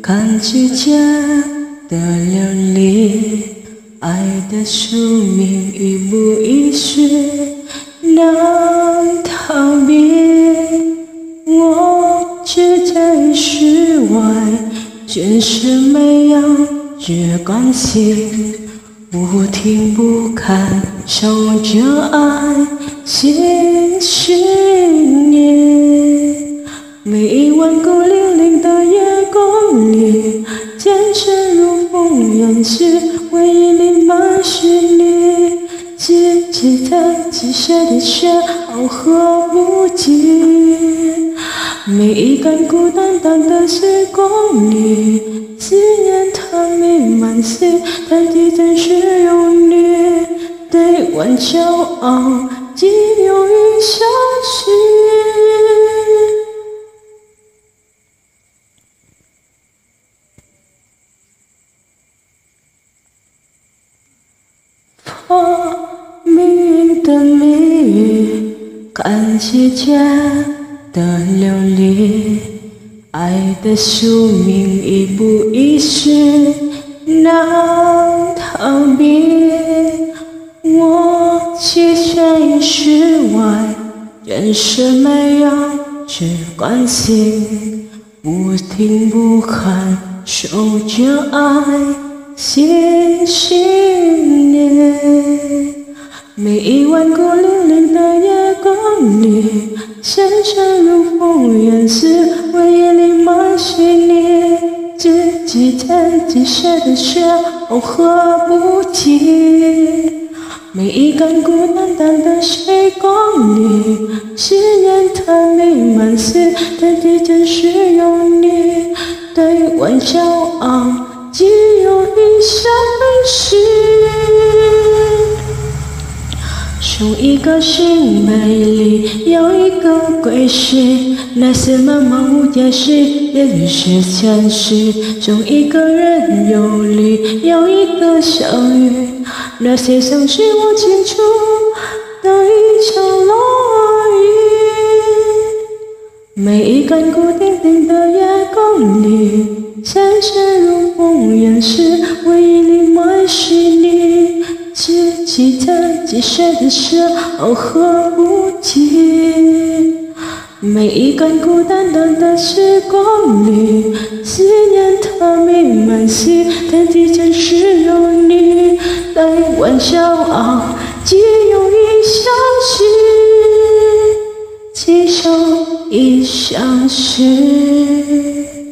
看指尖的流离，爱的宿命一步一时难逃避。我只在室外，全是没有只关心，不停不看守着爱心信念。每一晚孤零零的夜空里，坚持如风烟时，回忆里满是你。自己在记下的却熬喝不尽。每一根孤单单的时光里，思念它弥漫心，代替真实有你。对望骄傲，仅有一消息。命运的谜语，看指尖的流离，爱的宿命一步一时难逃避。我栖身室外，人是没有只关心，不听不看守着爱心信念。每一晚孤零零的夜光里，深沉如风烟时，回忆里满是你。自己在记下的却熬喝不尽。每一根孤单单的时光里，思念它弥漫时，代替真实有你。对望骄傲，仅有一消息。从一个新美丽，有一个归时，那些茫茫无解释，也于是前世。从一个人游离，有一个相遇，那些相识我清楚的一场落雨。每一根孤零零的夜光里，深沉如风烟时，回忆里满是你。自己在记下的却熬喝不尽。每一根孤单单的时光里，思念它弥漫心，代替真实有你。来玩骄傲，仅有一消息，其中一消息。